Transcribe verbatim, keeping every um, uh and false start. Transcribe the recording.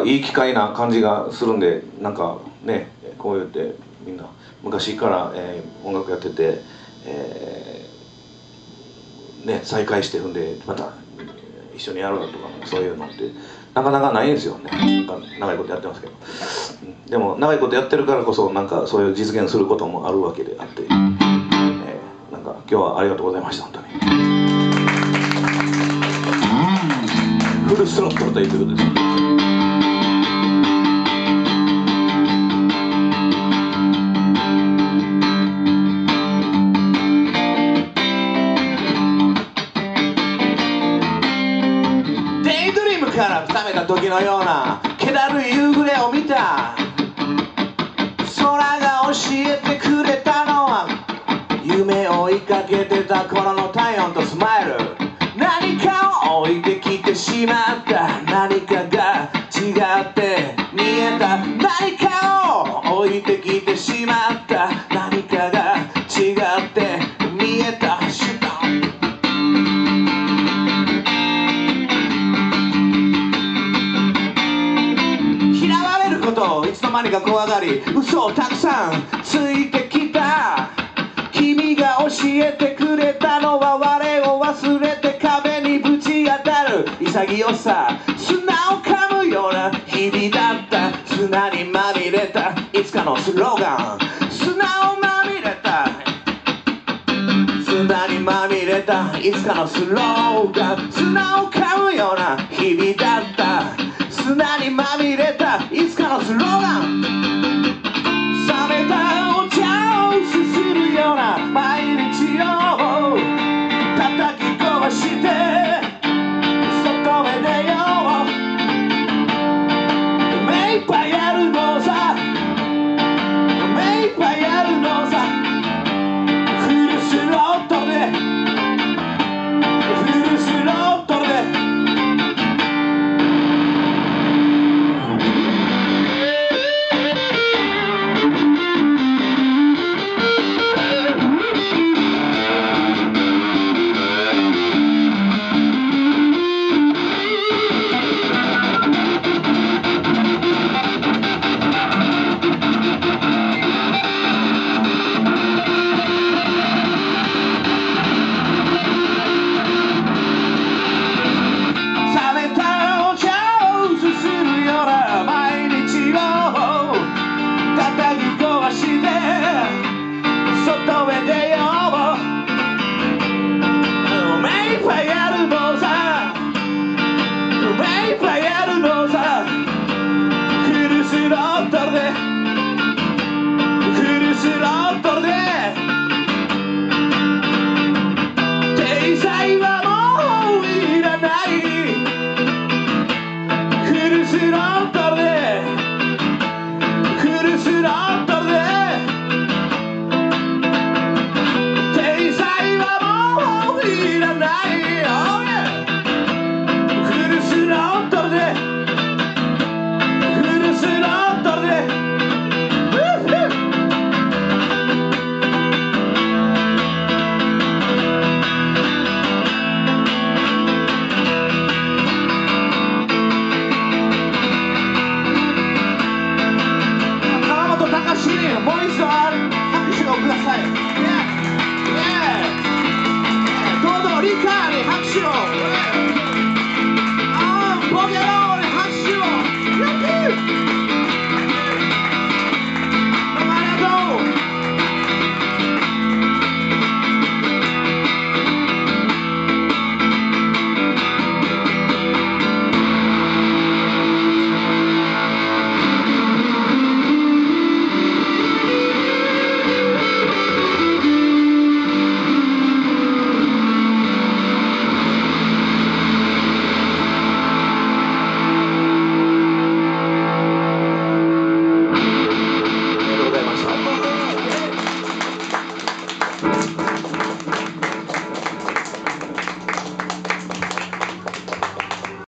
いい機会な感じがするんで、なんかねこうやってみんな昔から、えー、音楽やってて、えー、ね再会してるんでまた一緒にやろうとかそういうのってなかなかないんですよね。長いことやってますけど、でも長いことやってるからこそなんかそういう実現することもあるわけであって、えー、なんか今日はありがとうございました本当に。フルスロットルという曲です。デイドリームから覚めた時のような気だるい夕暮れを見た。空が教えてくれたのは夢を追いかけてた頃の体温とスマイル。何かを置いてきてしまった。何かが違って見えた。何かを置いてきてしまった。何かが違って見えた。シュッと嫌われることをいつの間にか怖がり嘘をたくさんついてきた。君が教えてくれたのは我を忘れて壁にぶち当たる潔さ。砂を噛むような日々だった。砂にまみれたいつかのスローガン。砂をまみれた砂にまみれたいつかのスローガン。砂を噛むような日々だった。砂にまみれたいつかのスローガン。